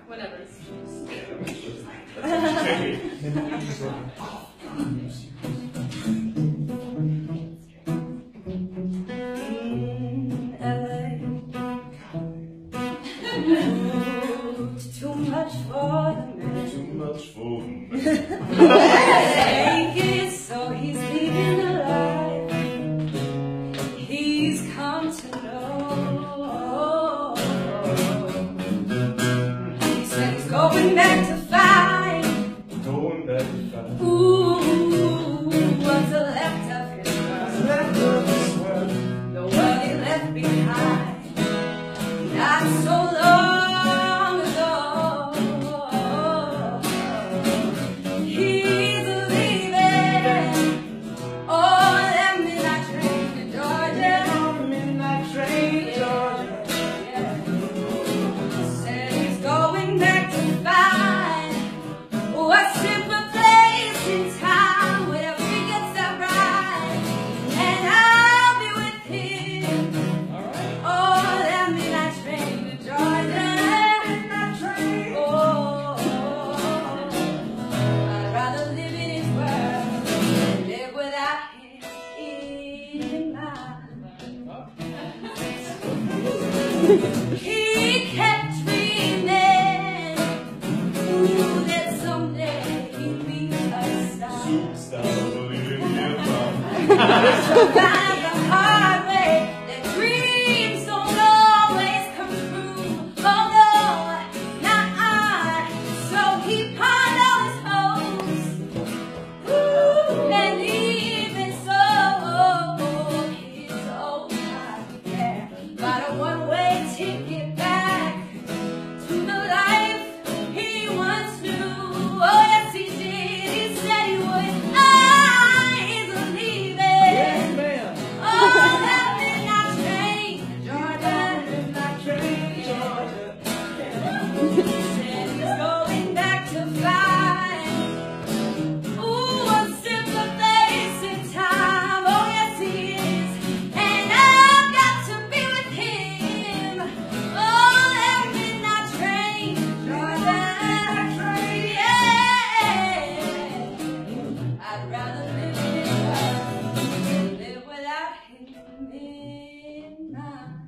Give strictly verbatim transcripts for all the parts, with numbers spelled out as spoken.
Whatever. Too much for the man. Too much for the man. Take it, so he's leaving alive. He's come to know. He said he's going back to fight. Going back to fight. Ooh, what's left of his world? Left of his world. The world he left behind. Not so long ago. He's leaving. Oh, that midnight train to Georgia. Midnight train to Georgia. Yeah. Said he's going back to find a simpler place in time where he gets that right, and I'll be with him. Oh, that midnight train to Georgia. Midnight train. Oh, I'd rather live in his world than live without him in mine. He kept dreaming, ooh, that someday he'd be a star. Superstar, believe in your mind. Survive the hard way, that dreams don't always come true. Oh no, not I. So he pawned all his hopes, ooh, and even so, his old life, yeah, got a one-way ticket back to the life he once knew. Oh yes, he did. He said he would. I is leaving. Man. Oh, that midnight train to Georgia. Midnight train to Georgia. Said he's going back to find, ooh, a simpler place in time. Oh yes, he is. And I've got to be with him. Oh, that midnight train to Georgia. Yeah. I'd rather live in his world than live without him in mine.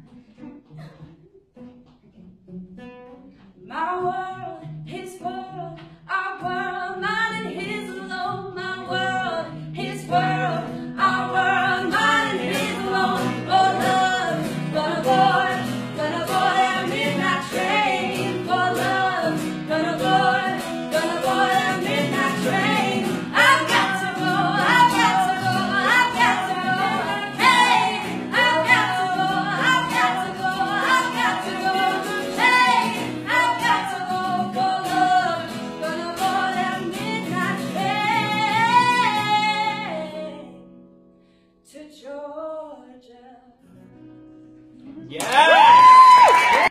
My world, his world, our world, mine and his alone. My world, his world, our world, mine and his alone. Oh love, gonna board, gonna board that midnight train. For love, gonna board, gonna board that midnight train. I've got to go, I've got to go, I've got to go. Hey, I've got to go, I've got to go, I've got to go. Hey, I've got to go for love, gonna board that midnight train to Georgia. Yeah.